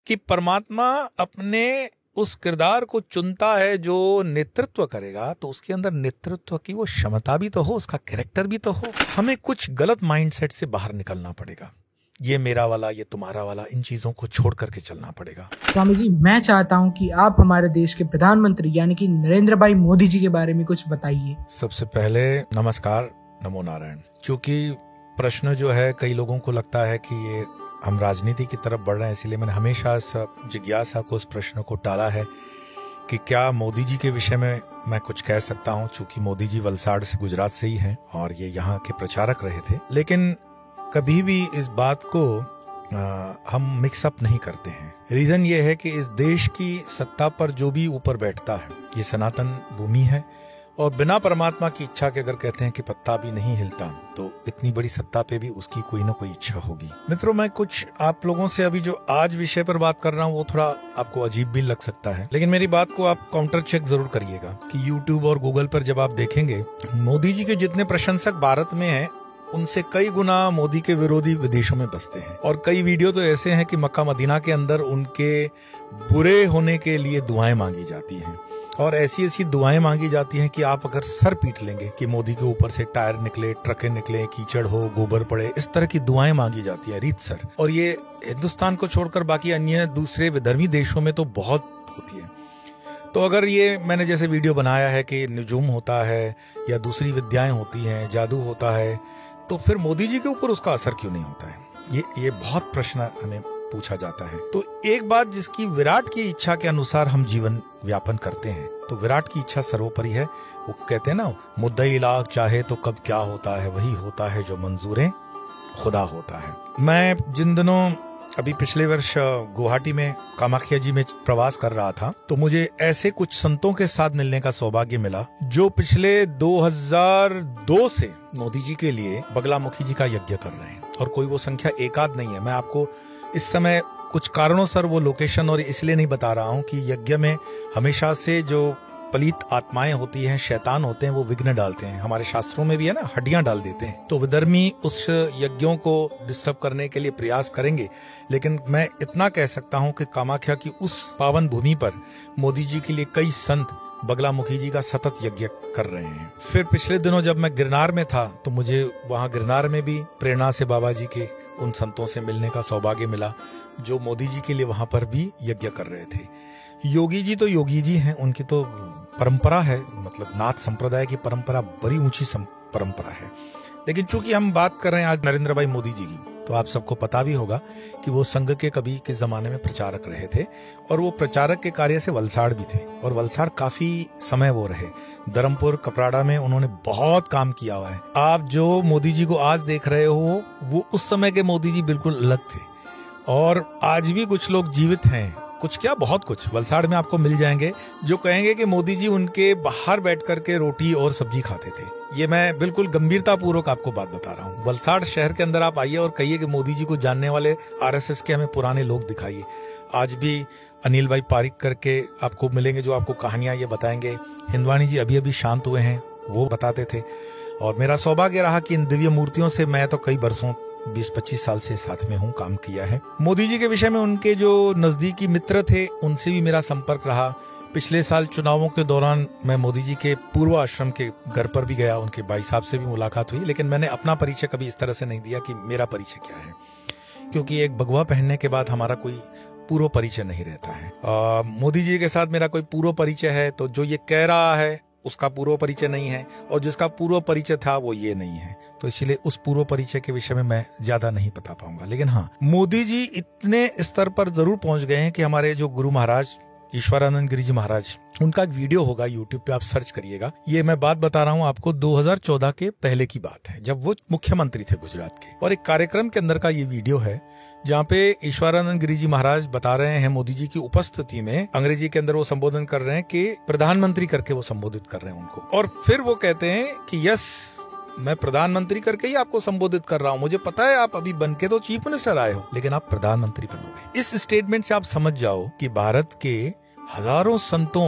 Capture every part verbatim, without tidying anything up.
कि परमात्मा अपने उस किरदार को चुनता है जो नेतृत्व करेगा, तो उसके अंदर नेतृत्व की वो क्षमता भी तो हो, उसका कैरेक्टर भी तो हो। हमें कुछ गलत माइंडसेट से बाहर निकलना पड़ेगा। ये मेरा वाला, ये तुम्हारा वाला, इन चीजों को छोड़ करके चलना पड़ेगा। स्वामी जी, मैं चाहता हूं कि आप हमारे देश के प्रधानमंत्री यानी कि नरेंद्र भाई मोदी जी के बारे में कुछ बताइए। सबसे पहले नमस्कार, नमो नारायण। क्योंकि प्रश्न जो है, कई लोगों को लगता है कि ये हम राजनीति की तरफ बढ़ रहे हैं, इसीलिए मैंने हमेशा इस जिज्ञासा को, उस प्रश्न को टाला है कि क्या मोदी जी के विषय में मैं कुछ कह सकता हूं, चूंकि मोदी जी वलसाड़ से, गुजरात से ही हैं और ये यहाँ के प्रचारक रहे थे। लेकिन कभी भी इस बात को आ, हम मिक्सअप नहीं करते हैं। रीजन ये है कि इस देश की सत्ता पर जो भी ऊपर बैठता है, ये सनातन भूमि है और बिना परमात्मा की इच्छा के अगर कहते हैं कि पत्ता भी नहीं हिलता, तो इतनी बड़ी सत्ता पे भी उसकी कोई ना कोई इच्छा होगी। मित्रों, मैं कुछ आप लोगों से अभी जो आज विषय पर बात कर रहा हूँ वो थोड़ा आपको अजीब भी लग सकता है, लेकिन मेरी बात को आप काउंटर चेक जरूर करिएगा कि यूट्यूब और गूगल पर जब आप देखेंगे, मोदी जी के जितने प्रशंसक भारत में हैं, उनसे कई गुना मोदी के विरोधी विदेशों में बसते हैं। और कई वीडियो तो ऐसे हैं कि मक्का मदीना के अंदर उनके बुरे होने के लिए दुआएं मांगी जाती हैं और ऐसी ऐसी दुआएं मांगी जाती हैं कि आप अगर सर पीट लेंगे कि मोदी के ऊपर से टायर निकले, ट्रकें निकले, कीचड़ हो, गोबर पड़े, इस तरह की दुआएं मांगी जाती है रीतसर। और ये हिंदुस्तान को छोड़कर बाकी अन्य दूसरे विधर्मी देशों में तो बहुत होती है। तो अगर ये मैंने जैसे वीडियो बनाया है कि निजूम होता है या दूसरी विद्याएं होती हैं, जादू होता है, तो फिर मोदी जी के ऊपर उसका असर क्यों नहीं होता है? ये ये बहुत प्रश्न हमें पूछा जाता है। तो एक बात, जिसकी विराट की इच्छा के अनुसार हम जीवन व्यापन करते हैं, तो विराट की इच्छा सर्वोपरि है। वो कहते हैं ना, मुद्दई लाख चाहे तो कब क्या होता है, वही होता है जो मंजूरें खुदा होता है। मैं जिन दिनों अभी पिछले वर्ष गुवाहाटी में कामाख्या जी में प्रवास कर रहा था, तो मुझे ऐसे कुछ संतों के साथ मिलने का सौभाग्य मिला जो पिछले दो हज़ार दो से मोदी जी के लिए बगलामुखी जी का यज्ञ कर रहे हैं। और कोई वो संख्या एकाध नहीं है। मैं आपको इस समय कुछ कारणों से वो लोकेशन और इसलिए नहीं बता रहा हूँ कि यज्ञ में हमेशा से जो पलित आत्माएं होती हैं, शैतान होते हैं, वो विघ्न डालते हैं। हमारे शास्त्रों में भी है ना, हड्डियां डाल देते हैं। तो विधर्मी उस यज्ञों को डिस्टर्ब करने के लिए प्रयास करेंगे। लेकिन मैं इतना कह सकता हूं कि कामाख्या की उस पावन भूमि पर मोदी जी के लिए कई संत बगलामुखी जी का सतत यज्ञ कर रहे हैं। फिर पिछले दिनों जब मैं गिरनार में था, तो मुझे वहां गिरनार में भी प्रेरणा से बाबा जी के उन संतों से मिलने का सौभाग्य मिला जो मोदी जी के लिए वहां पर भी यज्ञ कर रहे थे। योगी जी तो योगी जी हैं, उनकी तो परंपरा है, मतलब नाथ संप्रदाय की परंपरा बड़ी ऊंची परंपरा है। लेकिन चूंकि हम बात कर रहे हैं आज नरेंद्र भाई मोदी जी की, तो आप सबको पता भी होगा कि वो संघ के कभी के जमाने में प्रचारक रहे थे और वो प्रचारक के कार्य से वलसाड़ भी थे और वलसाड़ काफी समय वो रहे। धर्मपुर, कपराड़ा में उन्होंने बहुत काम किया हुआ है। आप जो मोदी जी को आज देख रहे हो, वो उस समय के मोदी जी बिल्कुल अलग थे। और आज भी कुछ लोग जीवित हैं, कुछ क्या बहुत कुछ वलसाड़ में आपको मिल जाएंगे, जो कहेंगे कि मोदी जी उनके बाहर बैठ करके रोटी और सब्जी खाते थे। ये मैं बिल्कुल गंभीरता पूर्वक आपको बात बता रहा हूँ। वलसाड़ शहर के अंदर आप आइए और कहिए कि मोदी जी को जानने वाले आरएसएस के हमें पुराने लोग दिखाइए। आज भी अनिल भाई पारिक करके आपको मिलेंगे जो आपको कहानियां ये बताएंगे। हिंदवानी जी अभी अभी शांत हुए हैं, वो बताते थे। और मेरा सौभाग्य रहा कि इन दिव्य मूर्तियों से मैं तो कई बरसों बीस पच्चीस साल से साथ में हूँ, काम किया है। मोदी जी के विषय में उनके जो नजदीकी मित्र थे, उनसे भी मेरा संपर्क रहा। पिछले साल चुनावों के दौरान मैं मोदी जी के पूर्व आश्रम के घर पर भी गया, उनके भाई साहब से भी मुलाकात हुई। लेकिन मैंने अपना परिचय कभी इस तरह से नहीं दिया कि मेरा परिचय क्या है, क्योंकि एक भगवा पहनने के बाद हमारा कोई पूर्व परिचय नहीं रहता है। आ, मोदी जी के साथ मेरा कोई पूर्व परिचय है तो जो ये कह रहा है उसका पूर्व परिचय नहीं है, और जिसका पूर्व परिचय था वो ये नहीं है। तो इसलिए उस पूर्व परिचय के विषय में मैं ज्यादा नहीं बता पाऊंगा। लेकिन हाँ, मोदी जी इतने स्तर पर जरूर पहुंच गए हैं कि हमारे जो गुरु महाराज ईश्वरानंद गिरी जी महाराज, उनका एक वीडियो होगा यूट्यूब पे, आप सर्च करिएगा। ये मैं बात बता रहा हूँ आपको दो हज़ार चौदह के पहले की बात है, जब वो मुख्यमंत्री थे गुजरात के। और एक कार्यक्रम के अंदर का ये वीडियो है जहाँ पे ईश्वरानंद गिरी जी महाराज बता रहे हैं मोदी जी की उपस्थिति में, अंग्रेजी के अंदर वो संबोधन कर रहे हैं कि प्रधानमंत्री करके वो संबोधित कर रहे हैं उनको। और फिर वो कहते हैं कि यस, मैं प्रधानमंत्री करके ही आपको संबोधित कर रहा हूँ, मुझे पता है आप अभी बन के तो चीफ मिनिस्टर आए हो, लेकिन आप प्रधानमंत्री बनोगे। इस स्टेटमेंट से आप समझ जाओ कि भारत के हजारों संतों,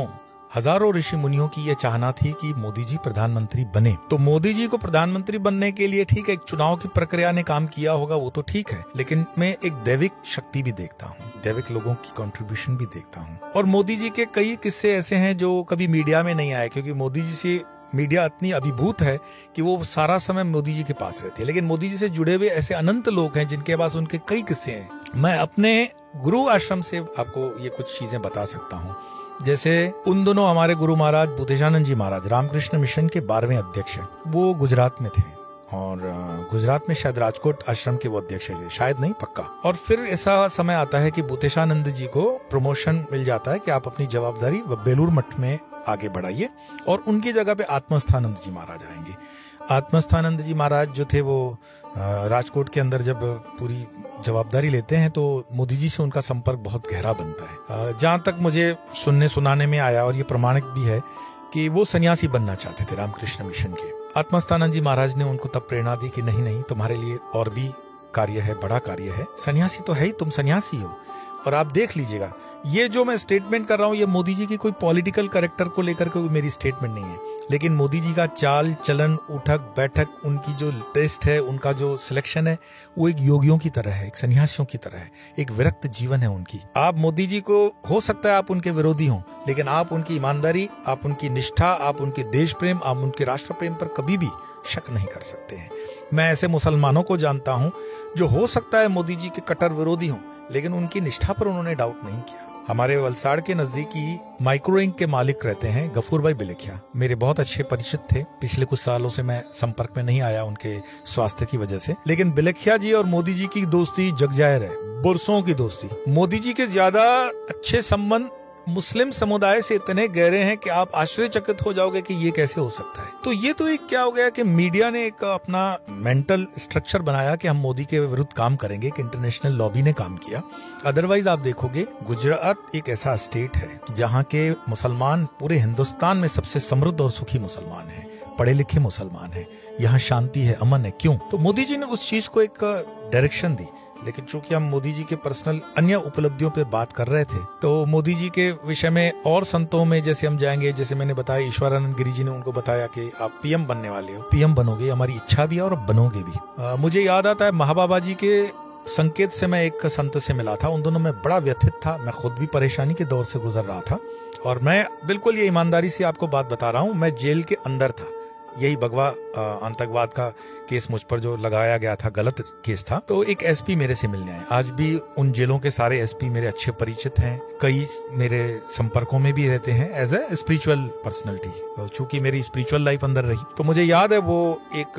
हजारों ऋषि मुनियों की यह चाहना थी कि मोदी जी प्रधानमंत्री बने। तो मोदी जी को प्रधानमंत्री बनने के लिए ठीक है, एक चुनाव की प्रक्रिया ने काम किया होगा, वो तो ठीक है, लेकिन मैं एक दैविक शक्ति भी देखता हूँ, दैविक लोगों की कंट्रीब्यूशन भी देखता हूँ। और मोदी जी के कई किस्से ऐसे हैं जो कभी मीडिया में नहीं आए, क्योंकि मोदी जी से मीडिया इतनी अभिभूत है कि वो सारा समय मोदी जी के पास रहती है। लेकिन मोदी जी से जुड़े हुए ऐसे अनंत लोग हैं जिनके पास उनके कई किस्से हैं। मैं अपने गुरु आश्रम से आपको ये कुछ चीजें बता सकता हूँ। जैसे उन दोनों हमारे गुरु महाराज बुद्धेशानंद जी महाराज रामकृष्ण मिशन के बारहवें अध्यक्ष हैं, वो गुजरात में थे और गुजरात में शायद राजकोट आश्रम के वो अध्यक्ष थे, शायद नहीं पक्का। और फिर ऐसा समय आता है कि बुद्धेशानंद जी को प्रमोशन मिल जाता है कि आप अपनी जवाबदारी बेलूर मठ में आगे बढ़ाइए, और उनकी जगह पे आत्मस्थानंद जी महाराज आएंगे। आत्मस्थानंद जी महाराज जो थे वो राजकोट के अंदर जब पूरी जवाबदारी लेते हैं तो मोदी जी से उनका संपर्क बहुत गहरा बनता है। जहां तक मुझे सुनने सुनाने में आया, और ये प्रमाणिक भी है, कि वो सन्यासी बनना चाहते थे रामकृष्ण मिशन के। आत्मस्थानंद जी महाराज ने उनको तब प्रेरणा दी कि नहीं नहीं, तुम्हारे लिए और भी कार्य है, बड़ा कार्य है, सन्यासी तो है ही, तुम सन्यासी हो। और आप देख लीजिएगा, ये जो मैं स्टेटमेंट कर रहा हूँ, ये मोदी जी की कोई पॉलिटिकल कैरेक्टर को लेकर के मेरी स्टेटमेंट नहीं है, लेकिन मोदी जी का चाल चलन, उठक बैठक, उनकी जो टेस्ट है, उनका जो सिलेक्शन है, वो एक योगियों की तरह है, एक सन्यासियों की तरह है, एक विरक्त जीवन है उनकी। आप मोदी जी को, हो सकता है आप उनके विरोधी हों, लेकिन आप उनकी ईमानदारी, आप उनकी निष्ठा, आप उनके देश प्रेम, आप उनके राष्ट्र प्रेम पर कभी भी शक नहीं कर सकते हैं। मैं ऐसे मुसलमानों को जानता हूं जो हो सकता है मोदी जी के कट्टर विरोधी हों, लेकिन उनकी निष्ठा पर उन्होंने डाउट नहीं किया। हमारे वलसाड़ के नजदीकी माइक्रो इंक के मालिक रहते हैं गफूर भाई बिलेखिया, मेरे बहुत अच्छे परिचित थे। पिछले कुछ सालों से मैं संपर्क में नहीं आया उनके स्वास्थ्य की वजह से, लेकिन बिलेखिया जी और मोदी जी की दोस्ती जगजाहिर है, बरसों की दोस्ती। मोदी जी के ज्यादा अच्छे संबंध मुस्लिम समुदाय से इतने गहरे हैं कि आप आश्चर्यचकित हो जाओगे कि ये कैसे हो सकता है। तो ये तो एक क्या हो गया कि मीडिया ने एक अपना मेंटल स्ट्रक्चर बनाया कि हम मोदी के विरुद्ध काम करेंगे, एक इंटरनेशनल लॉबी ने काम किया। अदरवाइज आप देखोगे, गुजरात एक ऐसा स्टेट है जहाँ के मुसलमान पूरे हिंदुस्तान में सबसे समृद्ध और सुखी मुसलमान है, पढ़े लिखे मुसलमान है, यहाँ शांति है, अमन है। क्यों? तो मोदी जी ने उस चीज को एक डायरेक्शन दी। लेकिन चूंकि हम मोदी जी के पर्सनल अन्य उपलब्धियों पर बात कर रहे थे, तो मोदी जी के विषय में और संतों में जैसे हम जाएंगे, जैसे मैंने बताया, ईश्वरानंद गिरी जी ने उनको बताया कि आप पीएम बनने वाले हो, पीएम बनोगे, हमारी इच्छा भी है और बनोगे भी। आ, मुझे याद आता है महाबाबा जी के संकेत से मैं एक संत से मिला था, उन दोनों में बड़ा व्यथित था, मैं खुद भी परेशानी के दौर से गुजर रहा था, और मैं बिल्कुल ये ईमानदारी से आपको बात बता रहा हूँ, मैं जेल के अंदर था। यही भगवा आतंकवाद का केस मुझ पर जो लगाया गया था, गलत केस था। तो एक एसपी मेरे से मिलने आए। आज भी उन जेलों के सारे एसपी मेरे अच्छे परिचित हैं, कई मेरे संपर्कों में भी रहते हैं एज ए स्पिरिचुअल पर्सनैलिटी। चूंकि मेरी स्पिरिचुअल लाइफ अंदर रही, तो मुझे याद है वो एक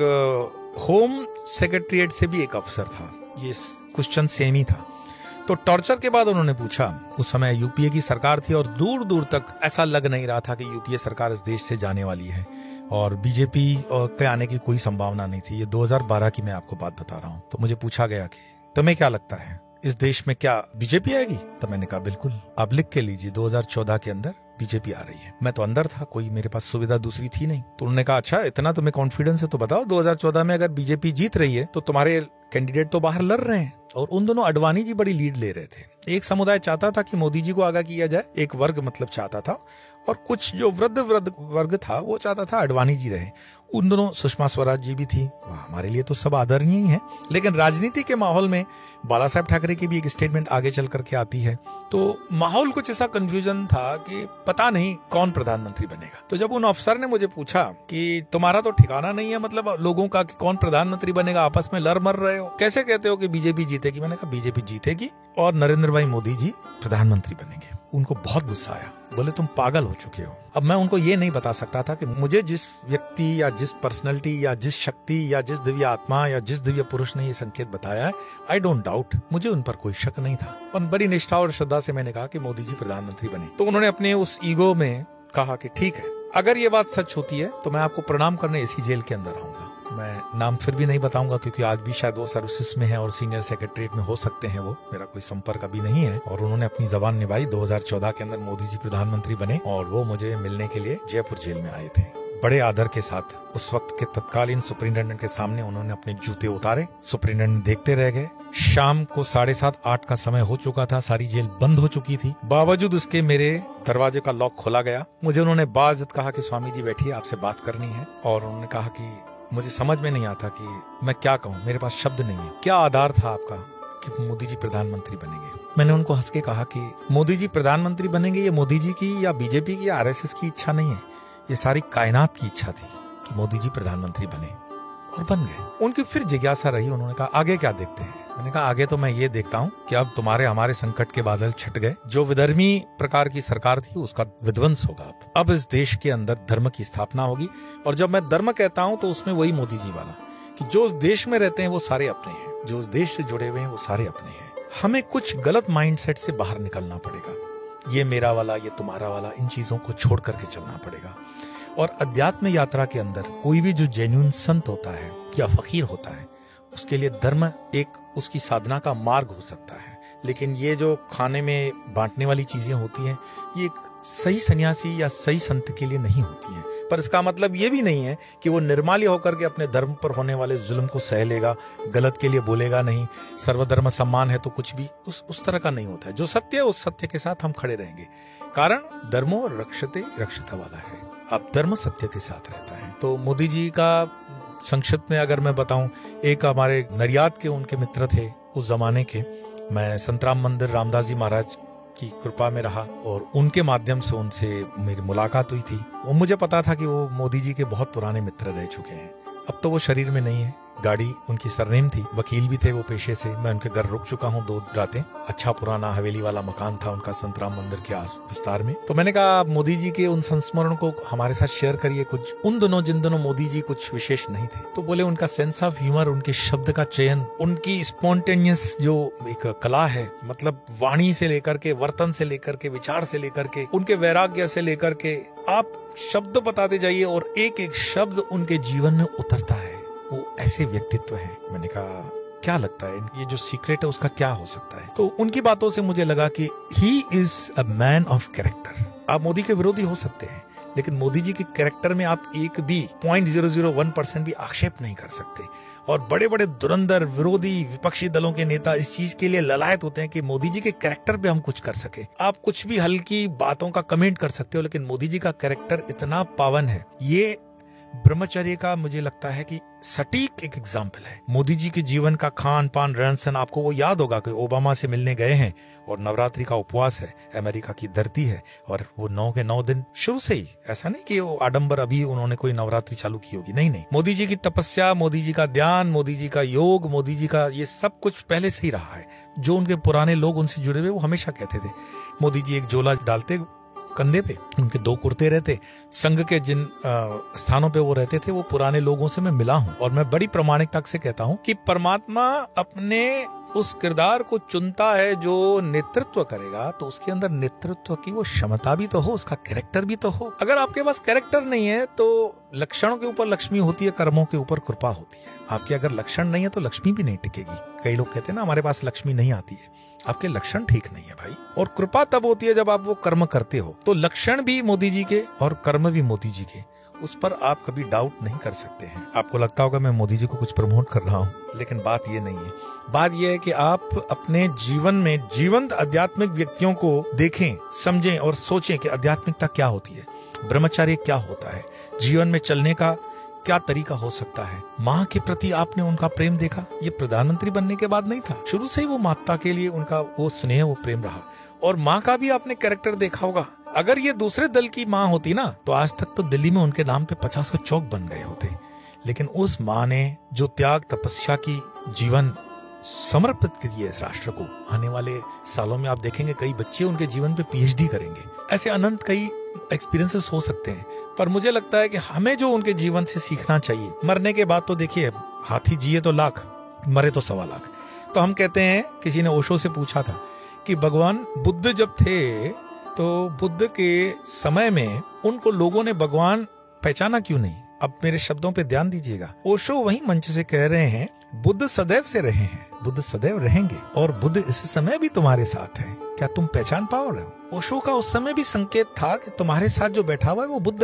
होम सेक्रेटरिएट से भी एक अफसर था, ये क्वेश्चन सेम ही था। तो टॉर्चर के बाद उन्होंने पूछा, उस समय यूपीए की सरकार थी और दूर दूर तक ऐसा लग नहीं रहा था कि यूपीए सरकार इस देश से जाने वाली है, और बीजेपी के आने की कोई संभावना नहीं थी। ये दो हज़ार बारह की मैं आपको बात बता रहा हूँ। तो मुझे पूछा गया कि तुम्हें क्या लगता है, इस देश में क्या बीजेपी आएगी? तो मैंने कहा बिल्कुल, आप लिख के लीजिए, दो हज़ार चौदह के अंदर बीजेपी आ रही है। मैं तो अंदर था, कोई मेरे पास सुविधा दूसरी थी नहीं। तो उन्होंने कहा अच्छा, इतना तुम्हें कॉन्फिडेंस है तो बताओ, दो हज़ार चौदह में अगर बीजेपी जीत रही है तो तुम्हारे कैंडिडेट तो बाहर लड़ रहे हैं। और उन दोनों अडवाणी जी बड़ी लीड ले रहे थे। एक समुदाय चाहता था कि मोदी जी को आगाह किया जाए, एक वर्ग मतलब चाहता था, और कुछ जो वृद्ध वृद्ध वर्ग था वो चाहता था अडवाणी जी रहे। उन दोनों, सुषमा स्वराज जी भी थी, हमारे लिए तो सब आदरणीय ही है, लेकिन राजनीति के माहौल में बाला साहब ठाकरे की भी एक स्टेटमेंट आगे चल करके आती है। तो माहौल कुछ ऐसा कंफ्यूजन था कि पता नहीं कौन प्रधानमंत्री बनेगा। तो जब उन अफसर ने मुझे पूछा कि तुम्हारा तो ठिकाना नहीं है मतलब लोगों का कि कौन प्रधानमंत्री बनेगा, आपस में लड़ मर रहे हो, कैसे कहते हो कि बीजेपी जीतेगी? मैंने कहा बीजेपी जीतेगी और नरेंद्र भाई मोदी जी प्रधानमंत्री बनेंगे। उनको बहुत गुस्सा आया, बोले तुम पागल हो चुके हो। अब मैं उनको ये नहीं बता सकता था कि मुझे जिस व्यक्ति या जिस पर्सनैलिटी या जिस शक्ति या जिस दिव्य आत्मा या जिस दिव्य पुरुष ने ये संकेत बताया है, आई डोंट डाउट, मुझे उन पर कोई शक नहीं था। और बड़ी निष्ठा और श्रद्धा से मैंने कहा कि मोदी जी प्रधानमंत्री बने। तो उन्होंने अपने उस ईगो में कहा कि ठीक है, अगर ये बात सच होती है तो मैं आपको प्रणाम करने इसी जेल के अंदर आऊंगा। मैं नाम फिर भी नहीं बताऊंगा क्योंकि आज भी शायद वो सर्विसेज में है और सीनियर सेक्रेटरीट में हो सकते हैं, वो मेरा कोई संपर्क अभी नहीं है। और उन्होंने अपनी जबान निभाई, दो हज़ार चौदह के अंदर मोदी जी प्रधानमंत्री बने और वो मुझे मिलने के लिए जयपुर जेल में आए थे। बड़े आदर के साथ उस वक्त के तत्कालीन सुपरिटेंडेंट के सामने उन्होंने अपने जूते उतारे। सुपरिटेंडेंट देखते रह गए। शाम को साढ़े सात आठ का समय हो चुका था, सारी जेल बंद हो चुकी थी। बावजूद उसके मेरे दरवाजे का लॉक खोला गया। मुझे उन्होंने बाइज्जत कहा कि स्वामी जी बैठिए, आपसे बात करनी है। और उन्होंने कहा कि मुझे समझ में नहीं आता कि मैं क्या कहूँ, मेरे पास शब्द नहीं है। क्या आधार था आपका कि मोदी जी प्रधानमंत्री बनेंगे? मैंने उनको हंस के कहा कि मोदी जी प्रधानमंत्री बनेंगे ये मोदी जी की या बीजेपी की या आरएसएस की इच्छा नहीं है, ये सारी कायनात की इच्छा थी कि मोदी जी प्रधानमंत्री बने, और बन गए। उनकी फिर जिज्ञासा रही। उन्होंने कहा आगे क्या देखते हैं? मैंने कहा आगे तो मैं ये देखता हूँ कि अब तुम्हारे हमारे संकट के बादल छट गए। जो विधर्मी प्रकार की सरकार थी उसका विध्वंस होगा। अब अब इस देश के अंदर धर्म की स्थापना होगी। और जब मैं धर्म कहता हूँ तो उसमें वही मोदी जी वाला कि जो उस देश में रहते हैं वो सारे अपने हैं, जो उस देश से जुड़े हुए हैं वो सारे अपने हैं। हमें कुछ गलत माइंडसेट से बाहर निकलना पड़ेगा। ये मेरा वाला, ये तुम्हारा वाला, इन चीजों को छोड़ करके चलना पड़ेगा। और अध्यात्म यात्रा के अंदर कोई भी जो जेन्युइन संत होता है या फकीर होता है, उसके लिए धर्म एक उसकी साधना का मार्ग हो सकता है। लेकिन ये जो खाने में बांटने वाली चीजें होती हैं, ये एक सही सन्यासी या सही संत के लिए नहीं होती हैं। पर इसका मतलब ये भी नहीं है कि वो निर्माल्य होकर के अपने धर्म पर होने वाले जुल्म को सह लेगा, गलत के लिए बोलेगा नहीं, सर्वधर्म सम्मान है तो कुछ भी उस उस तरह का नहीं होता है। जो सत्य है उस सत्य के साथ हम खड़े रहेंगे। कारण धर्मो रक्षते रक्षिता वाला है। अब धर्म सत्य के साथ रहता है। तो मोदी जी का संक्षिप्त में अगर मैं बताऊं, एक हमारे नरियाद के उनके मित्र थे उस जमाने के। मैं संतराम मंदिर रामदास जी महाराज की कृपा में रहा और उनके माध्यम से उनसे मेरी मुलाकात हुई थी। वो मुझे पता था कि वो मोदी जी के बहुत पुराने मित्र रह चुके हैं। अब तो वो शरीर में नहीं है। गाड़ी उनकी सरनेम थी, वकील भी थे वो पेशे से। मैं उनके घर रुक चुका हूँ दो रातें। अच्छा पुराना हवेली वाला मकान था उनका संतराम मंदिर के आस विस्तार में। तो मैंने कहा मोदी जी के उन संस्मरण को हमारे साथ शेयर करिए कुछ। उन दिनों जिन दिनों मोदी जी कुछ विशेष नहीं थे, तो बोले उनका सेंस ऑफ ह्यूमर, उनके शब्द का चयन, उनकी स्पॉन्टेनियस जो एक कला है, मतलब वाणी से लेकर के, वर्तन से लेकर के, विचार से लेकर के, उनके वैराग्य से लेकर के, आप शब्द बताते जाइए और एक एक शब्द उनके जीवन में उतरता है। वो ऐसे व्यक्तित्व है। मैंने कहा क्या लगता है ये जो सीक्रेट है उसका क्या हो सकता है? तो उनकी बातों से मुझे लगा कि he is a man of character. आप मोदी के विरोधी हो सकते हैं, लेकिन मोदी जी के कैरेक्टर में आप एक भी point zero zero one percent भी आक्षेप नहीं कर सकते। और बड़े बड़े धुरंधर विरोधी विपक्षी दलों के नेता इस चीज के लिए ललायत होते हैं कि मोदी जी के कैरेक्टर पे हम कुछ कर सके। आप कुछ भी हल्की बातों का कमेंट कर सकते हो, लेकिन मोदी जी का कैरेक्टर इतना पावन है। ये ब्रह्मचर्य का मुझे लगता है कि सटीक एक एग्जाम्पल है। मोदी जी के जीवन का खान पान रहन सहन, आपको वो याद होगा कि ओबामा से मिलने गए हैं और नवरात्रि का उपवास है, अमेरिका की धरती है, और वो नौ के नौ दिन शुरू से ही, ऐसा नहीं कि वो आडंबर अभी उन्होंने कोई नवरात्रि चालू की होगी, नहीं नहीं। मोदी जी की तपस्या, मोदी जी का ध्यान, मोदी जी का योग, मोदी जी का ये सब कुछ पहले से ही रहा है। जो उनके पुराने लोग उनसे जुड़े हुए वो हमेशा कहते थे, मोदी जी एक झोला डालते कंधे पे, उनके दो कुर्ते रहते। संघ के जिन स्थानों पे वो रहते थे वो पुराने लोगों से मैं मिला हूँ, और मैं बड़ी प्रामाणिकता से कहता हूँ कि परमात्मा अपने उस किरदार को चुनता है जो नेतृत्व करेगा, तो उसके अंदर नेतृत्व की वो क्षमता भी तो हो, उसका कैरेक्टर भी तो हो। अगर आपके पास कैरेक्टर नहीं है तो लक्षणों के ऊपर लक्ष्मी होती है, कर्मों के ऊपर कृपा होती है। आपके अगर लक्षण नहीं है तो लक्ष्मी भी नहीं टिकेगी। कई लोग कहते हैं ना हमारे पास लक्ष्मी नहीं आती है, आपके लक्षण ठीक नहीं है भाई। और कृपा तब होती है जब आप वो कर्म करते हो। तो लक्षण भी मोदी जी के और कर्म भी मोदी जी के, उस पर आप कभी डाउट नहीं कर सकते हैं। आपको लगता होगा मैं मोदी जी को कुछ प्रमोट कर रहा हूँ, लेकिन बात ये नहीं है। बात यह है कि आप अपने जीवन में जीवंत आध्यात्मिक व्यक्तियों को देखें, समझें और सोचें कि आध्यात्मिकता क्या होती है, ब्रह्मचर्य क्या होता है, जीवन में चलने का क्या तरीका हो सकता है। माँ के प्रति आपने उनका प्रेम देखा, ये प्रधानमंत्री बनने के बाद नहीं था, शुरू से ही वो माता के लिए उनका वो स्नेह, वो प्रेम रहा। और माँ का भी आपने कैरेक्टर देखा होगा। अगर ये दूसरे दल की माँ होती ना तो आज तक तो दिल्ली में उनके नाम पे पचास का चौक बन गए होते। लेकिन उस माँ ने जो त्याग तपस्या की जीवन समर्पित किया इस राष्ट्र को, आने वाले सालों में आप देखेंगे कई बच्चे उनके जीवन पे पीएचडी करेंगे। ऐसे अनंत कई एक्सपीरियंसेस हो सकते हैं, पर मुझे लगता है कि हमें जो उनके जीवन से सीखना चाहिए। मरने के बाद तो देखिए, हाथी जिए तो लाख, मरे तो सवा लाख। तो हम कहते हैं, किसी ने ओशो से पूछा था कि भगवान बुद्ध जब थे तो बुद्ध के समय में उनको लोगों ने भगवान पहचाना क्यों नहीं? अब मेरे शब्दों पे ध्यान दीजिएगा। ओशो वही मंच से कह रहे हैं, बुद्ध सदैव से रहे हैं, बुद्ध सदैव रहेंगे, और बुद्ध इस समय भी तुम्हारे साथ है, क्या तुम पहचान पाओ रहे हो? ओशो का उस समय भी संकेत था कि तुम्हारे साथ जो बैठा हुआ है वो बुद्ध है।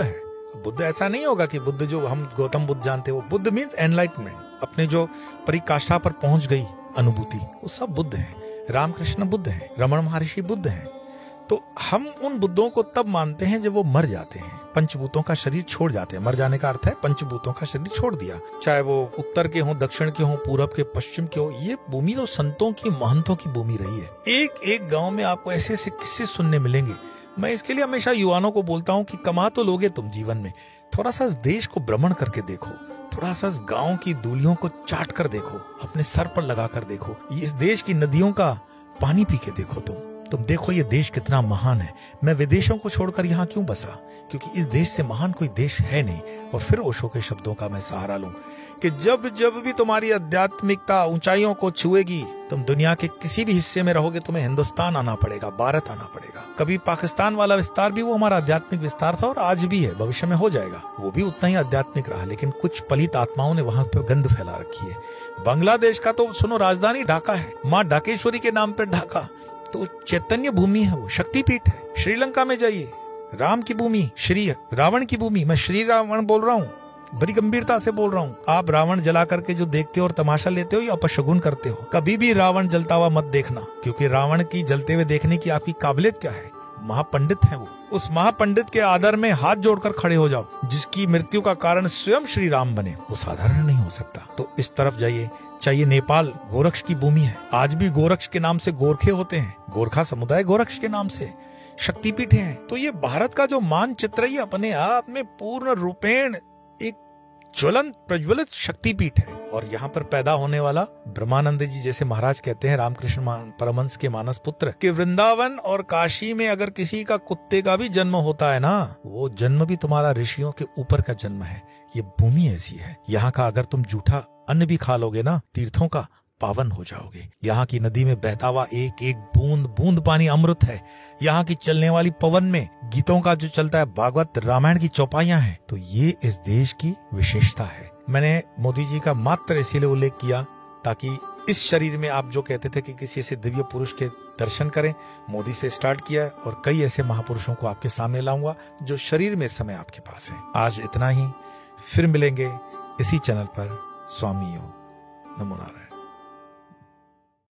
बुद्ध ऐसा नहीं होगा कि बुद्ध जो हम गौतम बुद्ध जानते हैं वो बुद्ध मीन्स एनलाइटमेंट, अपने जो परिकाष्ठा पर पहुंच गई अनुभूति, वो सब बुद्ध हैं। रामकृष्ण बुद्ध हैं, रमण महर्षि बुद्ध हैं। तो हम उन बुद्धों को तब मानते हैं जब वो मर जाते हैं, पंचभूतों का शरीर छोड़ जाते हैं। मर जाने का अर्थ है पंचभूतों का शरीर छोड़ दिया, चाहे वो उत्तर के हों, दक्षिण के हों, पूरब के, पश्चिम के हों। ये भूमि तो संतों की, महंतों की भूमि रही है। एक एक गांव में आपको ऐसे ऐसे किस्से सुनने मिलेंगे। मैं इसके लिए हमेशा युवाओं को बोलता हूँ कि कमा तो लोगे तुम जीवन में, थोड़ा सा इस देश को भ्रमण करके देखो, थोड़ा सा इस गांव की दूलियों को चाट कर देखो, अपने सर पर लगा कर देखो, इस देश की नदियों का पानी पी के देखो। तुम तुम देखो ये देश कितना महान है। मैं विदेशों को छोड़कर यहाँ क्यों बसा? क्योंकि इस देश से महान कोई देश है नहीं। और फिर ओशो के शब्दों का मैं सहारा लूं कि जब जब भी तुम्हारी आध्यात्मिकता ऊंचाइयों को छुएगी, तुम दुनिया के किसी भी हिस्से में रहोगे, तुम्हें हिंदुस्तान आना पड़ेगा, भारत आना पड़ेगा। कभी पाकिस्तान वाला विस्तार भी वो हमारा आध्यात्मिक विस्तार था और आज भी है, भविष्य में हो जाएगा, वो भी उतना ही आध्यात्मिक रहा। लेकिन कुछ पलित आत्माओं ने वहां पर गंद फैला रखी है। बांग्लादेश का तो सुनो राजधानी ढाका है, माँ ढाकेश्वरी के नाम पर ढाका, तो चैतन्य भूमि है, वो शक्तिपीठ है। श्रीलंका में जाइए, राम की भूमि, श्री रावण की भूमि। मैं श्री रावण बोल रहा हूँ, बड़ी गंभीरता से बोल रहा हूँ। आप रावण जला करके जो देखते हो और तमाशा लेते हो या अपशगुन करते हो, कभी भी रावण जलता हुआ मत देखना, क्योंकि रावण की जलते हुए देखने की आपकी काबिलियत क्या है? महापंडित है वो। उस महापंडित के आदर में हाथ जोड़कर खड़े हो जाओ, जिसकी मृत्यु का कारण स्वयं श्री राम बने, वो साधारण नहीं हो सकता। तो इस तरफ जाइए। चाहिए नेपाल, गोरक्ष की भूमि है। आज भी गोरक्ष के नाम से गोरखे होते हैं, गोरखा समुदाय गोरक्ष के नाम से शक्तिपीठ हैं। तो ये भारत का जो मानचित्र है, ये अपने आप में पूर्ण रूपेण एक ज्वलंत प्रज्वलित शक्तिपीठ है। और यहाँ पर पैदा होने वाला ब्रह्मानंद जी जैसे महाराज कहते हैं, रामकृष्ण परमहंस के मानस पुत्र, कि वृंदावन और काशी में अगर किसी का कुत्ते का भी जन्म होता है ना, वो जन्म भी तुम्हारा ऋषियों के ऊपर का जन्म है। ये भूमि ऐसी है। यहाँ का अगर तुम जूठा अन्न भी खा लोगे ना, तीर्थों का पावन हो जाओगे। यहाँ की नदी में बहता हुआ एक एक बूंद बूंद पानी अमृत है। यहाँ की चलने वाली पवन में गीतों का जो चलता है, भागवत रामायण की चौपाइयां हैं। तो ये इस देश की विशेषता है। मैंने मोदी जी का मात्र इसीलिए उल्लेख किया ताकि इस शरीर में आप जो कहते थे कि किसी ऐसे दिव्य पुरुष के दर्शन करें, मोदी से स्टार्ट किया है और कई ऐसे महापुरुषों को आपके सामने लाऊंगा जो शरीर में इस समय आपके पास है। आज इतना ही, फिर मिलेंगे इसी चैनल पर। स्वामी योग। नमो नारायण।